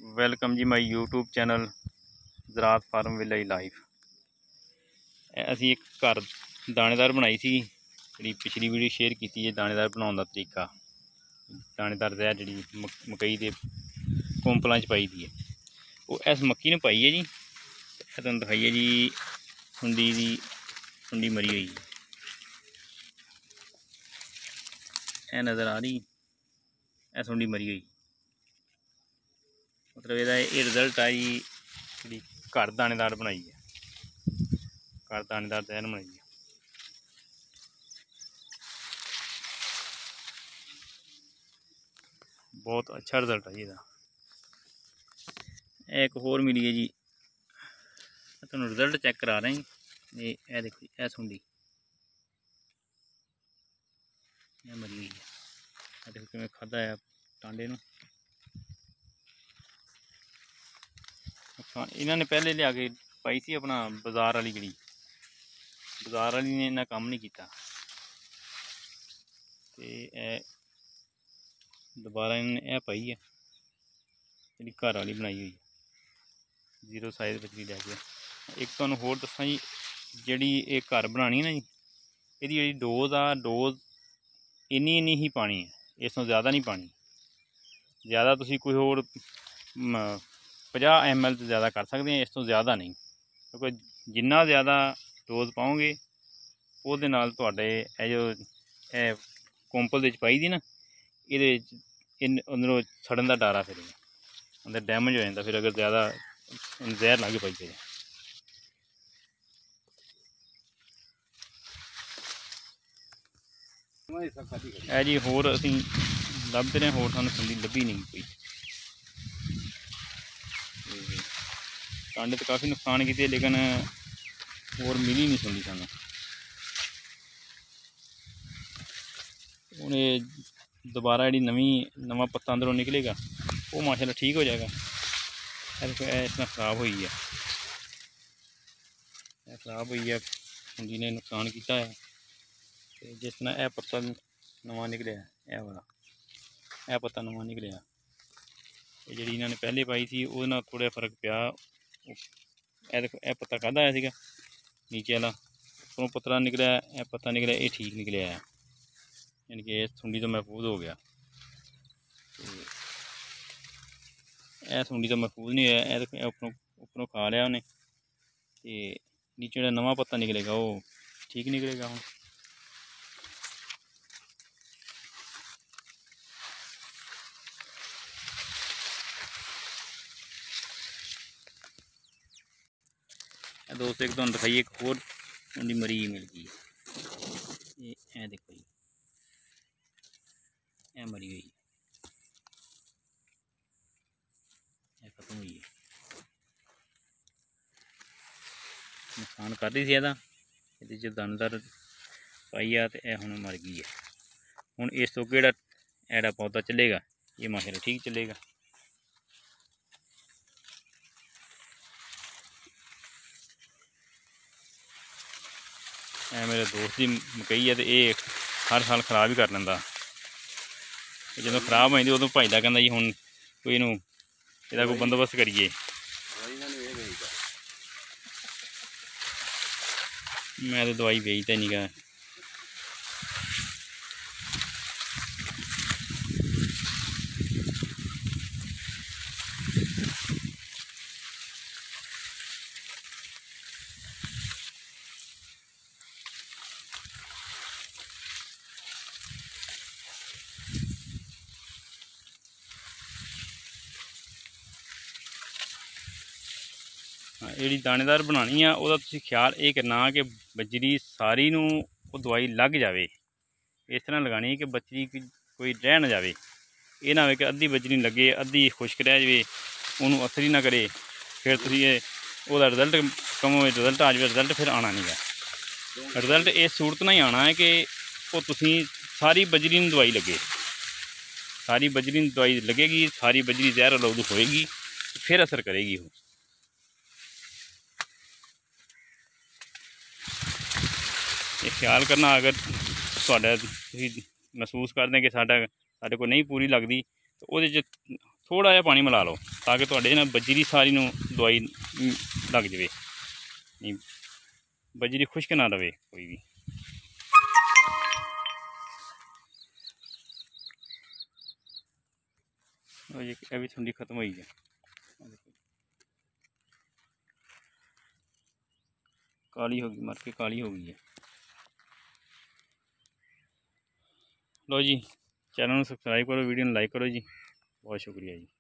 Welcome ji my YouTube channel Zaraat farm village life. असी एक घर दानेदार बनाई सी जी पिछली वीडियो शेयर की है। दानेदार बनाने का तरीका, दानेदार जहर जी मकई के कोंपलों पाई दी है, वो इस मक्की ने पाई है जी। तुम दिखाइए जी, सुंडी मरी हुई है, नज़र आ रही है सुंडी मरी हुई। मतलब ये रिजल्ट आई जी घर दानेदार बनाई है, घर दानेदार जहर बनाई है। बहुत अच्छा रिजल्ट है इसका। एक होर मिली है जी, तुम रिजल्ट चेक करा रहे हैं। ये देखो, यह सुंडी यह मरी हुई है। देखो कि मैं खादा है टांडे नूं। इन्होंने पहले लिया के पाई थी अपना बाजार वाली, जी बाजार वाली ने इन्ना काम नहीं किया, दोबारा इन्होंने यह पाई है जी घर वाली बनाई हुई है, 0 साइज बचरी लैके। एक तुहानूं होर दस्सां जी, जिहड़ी ये घर बनानी है ना जी, इहदी जिहड़ी डोज आ, डोज इन्नी ही पानी है, इस तो ज़्यादा नहीं पानी। ज़्यादा तुसीं कोई होर 50 ml तो ज़्यादा कर सकते हैं, इस तो ज़्यादा नहीं, क्योंकि जिन्ना ज़्यादा डोज पाओगे ਉਹਦੇ ਨਾਲ ਤੁਹਾਡੇ ਇਹ ਜੋ ਇਹ ਕੋਂਪਲ ਦੇ ਵਿੱਚ ਪਾਈ ਦੀ ਨਾ, ਇਹਦੇ ਵਿੱਚ ਅੰਦਰੋਂ ਸੜਨ ਦਾ ਡਰ ਆ, ਫਿਰ ਅੰਦਰ ਡੈਮੇਜ ਹੋ ਜਾਂਦਾ ਫਿਰ, ਅਗਰ ज़्यादा ਜ਼ਹਿਰ ਲੱਗ ਪਾਈ ਤੇ। ਇਹ ਜੀ ਹੋਰ ਅਸੀਂ ਲੱਭਦੇ ਰਹੇ, ਹੋਰ ਸਾਨੂੰ ਸੁੰਡੀ ਲੱਭੀ नहीं कोई। टांडे तो काफ़ी नुकसान किए, लेकिन होर मिली नहीं सुंडी सानू। हूँ ये दोबारा जी नवा पत्ता अंदरों निकलेगा, वो माशाल्लाह ठीक हो जाएगा। इसमें खराब हुई है, खराब हुई है, सुंडी ने नुकसान किया है। तो जिस तरह यह पत्ता नवा निकलिया, यह वाला यह पत्ता नवा निकलिया, ये जी इन्होंने पहले पाई थी वो थोड़ा फर्क पिया। देखो यह पत्ता खादा आया सीगा नीचे वाला, उपरों पत्ता निकलिया, यह पत्ता निकलिया, ये ठीक निकलिया है, यानी कि सुंडी तो महफूज हो गया। यह सुंडी तो महफूज नहीं होया, यह उपरों खा लिया उन्हें, तो नीचे जो नवा पत्ता निकलेगा वो ठीक निकलेगा। हम दोस्त एक तो दिखाइए, एक होर सुंडी मरी मिल गई, ये देखो जी, यह मरी हुई है, खत्म हुई है, नुकसान कर रही थी ਇਹਦਾ। ਇਹਦੇ 'ਚ दानेदार पाई आ, तो यह हुण मर गई है। हुण इस तो किहड़ा एड़ा पौधा चलेगा, ये माशाल्लाह ठीक चलेगा। मेरे दोस्त की मकई है, तो ये हर साल खराब ही कर लेंदा। जो खराब हो जाती उदों भजदा, कहंदा जी हुण कोई इनू ਇਹਦਾ कोई बंदोबस्त करिए। मैं तो दवाई बेचता नहीं गा। जी दानेदार बनानी है, वह ख्याल ये करना कि बजरी सारी नूं वो दवाई लग जाए, इस तरह लगानी है कि बजरी कोई रह ना जाए। ये ना हो कि अद्धी बजरी लगे, अद्धी खुश्क रह जाए, उन्होंने असर ही ना करे, फिर तुम रिजल्ट कम रिजल्ट आ जाए, रिजल्ट फिर आना नहीं है। रिजल्ट इस सूरत ना ही आना है कि वो तुसी सारी बजरी में दवाई लगे, सारी बजरी में दवाई लगेगी, सारी बजरी जहर आलूद होएगी, फिर असर करेगी। वो ये ख्याल करना, अगर तुहाडा महसूस करते कि साडे को नहीं पूरी लगती, तो वो थोड़ा जिहा पानी मिला लो। ताकि तुहाडे ना बजरी सारी नूं दवाई लग जाए, नहीं बजरी खुश्क ना रहे कोई भी। ये भी ठंडी खत्म हो गई है, काली होगी, मर के काली हो गई है। लो जी, चैनल सब्सक्राइब करो, वीडियो लाइक करो जी, बहुत शुक्रिया जी।